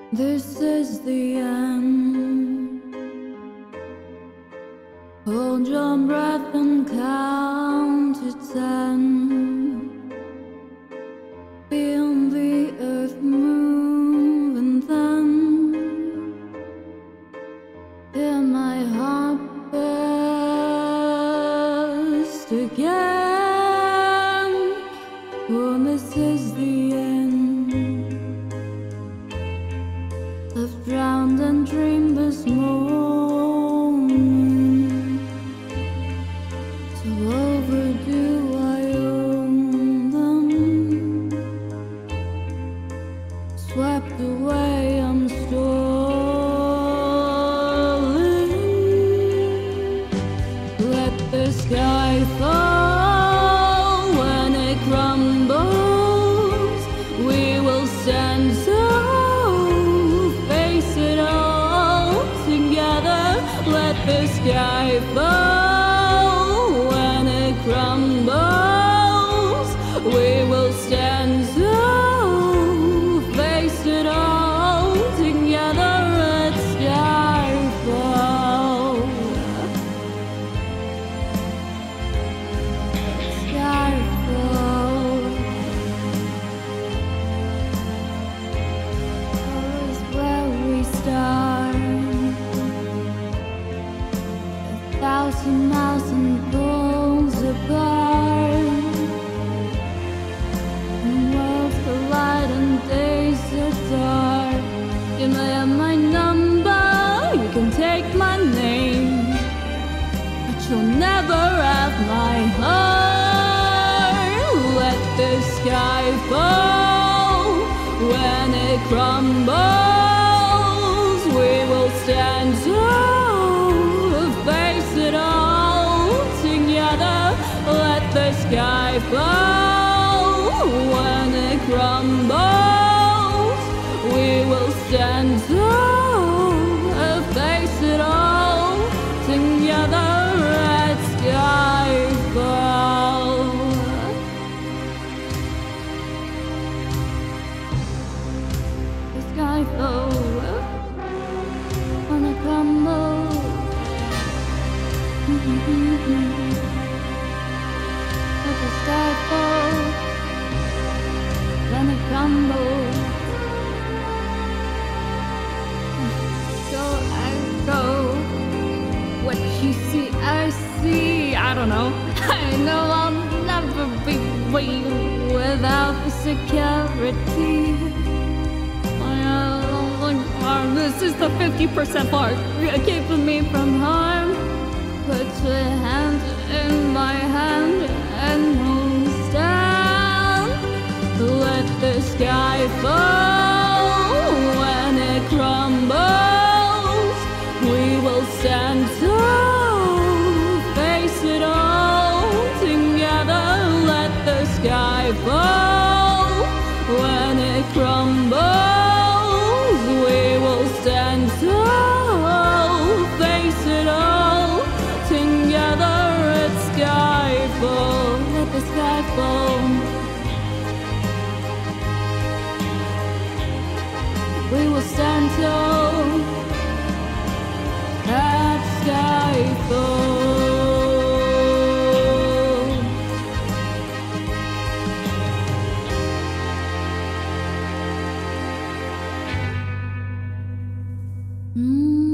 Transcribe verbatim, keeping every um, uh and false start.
This is the end. Hold your breath and count to ten. Feel the earth move and then hear my heart burst again. Oh, this is the end. I've drowned and dreamed this moment. So overdue, I own them. Swept away, I'm stolen. Let the sky fall. When it crumbles, we will stand so. Let the sky fall. When it crumbles, we will stand so. Face it all together. Let sky fall. Let sky fall. That is where we start. Thousand miles and poles apart, and worlds collide and days are dark. You may have my number, you can take my name, but you'll never have my heart. Let the sky fall. When it crumbles, we will stand tall. Let the sky fall. When it crumbles, we will stand tall. Face it all together. Let sky fall. The sky fall. When it crumbles. Let the sky fall. When it crumbles. So I go. What you see, I see. I don't know. I know I'll never be free without the security. This is the fifty percent part keeping me from harm. Put your hand in my hand and we'll stand. Let the sky fall. When it crumbles, we will stand tall. Face it all together. Let the sky fall. When it crumbles, we will stand tall. Face it all together. Let sky fall. Let the sky fall. We will stand tall. Let sky fall. Mm.